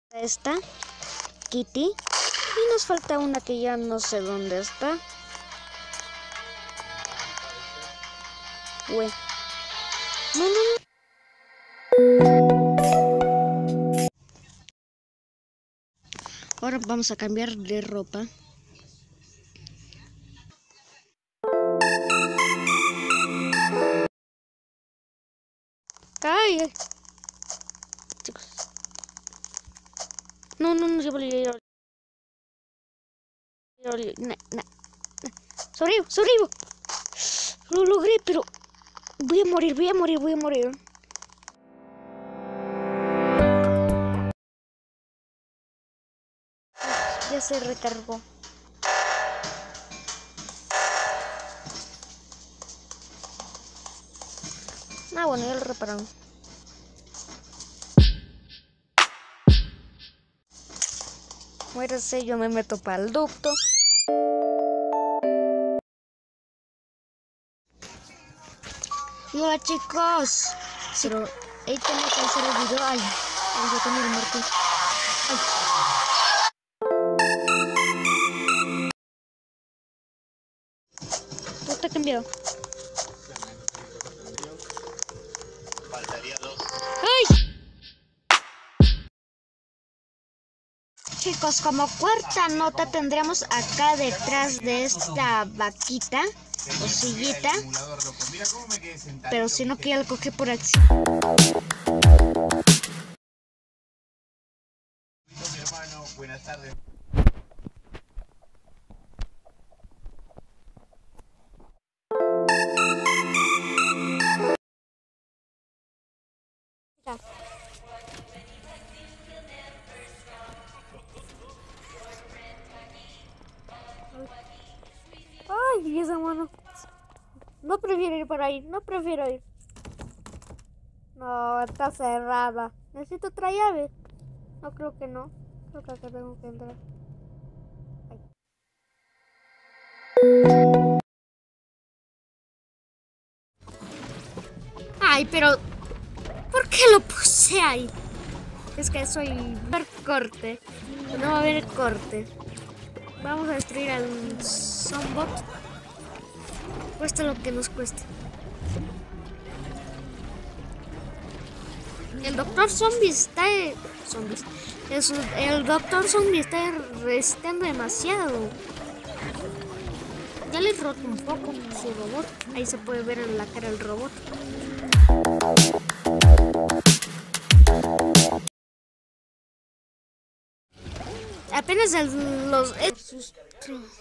Esta, Kitty. Y nos falta una que ya no sé dónde está. Uy. No, no, no. Ahora vamos a cambiar de ropa. ¡Ay! Chicos. No, no, no, yo sobrevivo, sobrevivo. Lo logré, pero voy a morir. Ya se recargó. Ah, bueno, ya lo repararon. Muérase, yo me meto para el ducto. Y hola chicos. Sí, pero ahí tengo que hacer el video. Ay, yo también lo marqué. Todo está cambiado. Faltaría 2. ¡Ay! Chicos, como cuarta nota tendremos acá detrás de esta vaquita o sillita. Pero si no, que ya lo cogí por acción. Mi hermano, buenas tardes. Ay, esa mano. No prefiero ir por ahí, no prefiero ir. No, está cerrada. Necesito otra llave. No, creo que no. Creo que acá tengo que entrar. Ay, pero ¿por qué lo puse ahí? Es que soy ver corte. No va a haber corte. Vamos a destruir al Zombot. Cuesta lo que nos cueste. El Doctor Zombie está... Zombies. El Doctor Zombie está resistiendo demasiado. Ya le roto un poco su robot. Ahí se puede ver en la cara el robot. Apenas los...